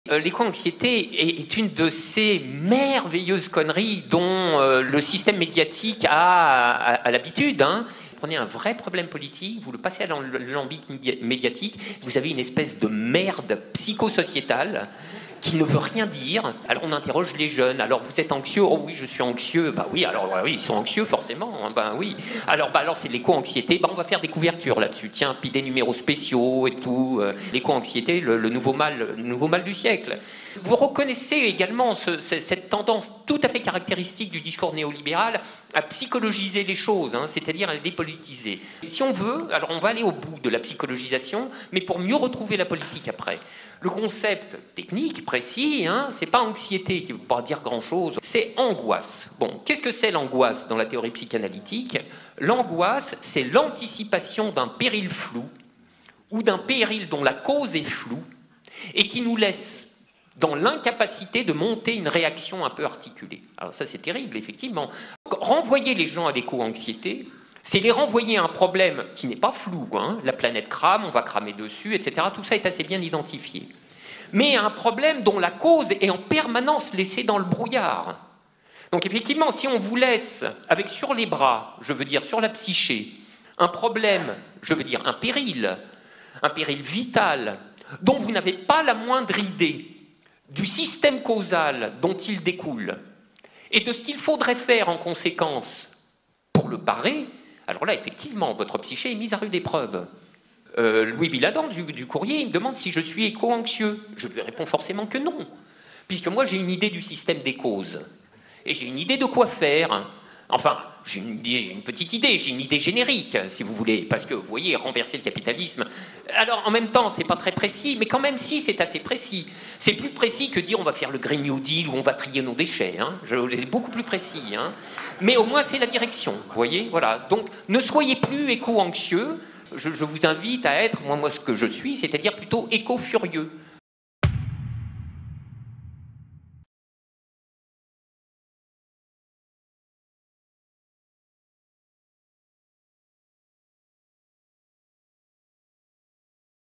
L'éco-anxiété est une de ces merveilleuses conneries dont le système médiatique a l'habitude. Prenez un vrai problème politique, vous le passez à l'ambit médiatique, vous avez une espèce de merde psychosociétale qui ne veut rien dire. Alors on interroge les jeunes. Alors vous êtes anxieux? Oh oui, je suis anxieux. Bah oui, alors oui, ils sont anxieux forcément. Bah oui. Alors c'est l'éco-anxiété. Bah on va faire des couvertures là-dessus. Tiens, puis des numéros spéciaux et tout. L'éco-anxiété, le nouveau mal du siècle. Vous reconnaissez également cette tendance tout à fait caractéristique du discours néolibéral à psychologiser les choses, c'est-à-dire à les dépolitiser. Si on veut, alors on va aller au bout de la psychologisation, mais pour mieux retrouver la politique après. Le concept technique précis, c'est pas anxiété qui ne veut pas dire grand-chose, c'est angoisse. Bon, qu'est-ce que c'est l'angoisse dans la théorie psychanalytique? L'angoisse, c'est l'anticipation d'un péril flou ou d'un péril dont la cause est floue et qui nous laisse dans l'incapacité de monter une réaction un peu articulée. Alors ça, c'est terrible, effectivement. Renvoyer les gens à l'éco-anxiété, c'est les renvoyer à un problème qui n'est pas flou. La planète crame, on va cramer dessus, etc. Tout ça est assez bien identifié. Mais un problème dont la cause est en permanence laissée dans le brouillard. Donc effectivement, si on vous laisse avec sur les bras, je veux dire sur la psyché, un problème, je veux dire un péril vital, dont vous n'avez pas la moindre idée du système causal dont il découle, et de ce qu'il faudrait faire en conséquence pour le parer, alors là, effectivement, votre psyché est mise à rude épreuve. Louis Billadan, du Courrier, il me demande si je suis éco-anxieux. Je lui réponds forcément que non, puisque moi, j'ai une idée du système des causes, et j'ai une idée de quoi faire. Enfin, j'ai une petite idée, j'ai une idée générique, si vous voulez, parce que, vous voyez, renverser le capitalisme. Alors, en même temps, c'est pas très précis, mais quand même, si, c'est assez précis. C'est plus précis que dire on va faire le Green New Deal ou on va trier nos déchets. C'est beaucoup plus précis. Mais au moins, c'est la direction, vous voyez, voilà. Donc, ne soyez plus éco-anxieux. Je vous invite à être, moi, ce que je suis, c'est-à-dire plutôt éco-furieux.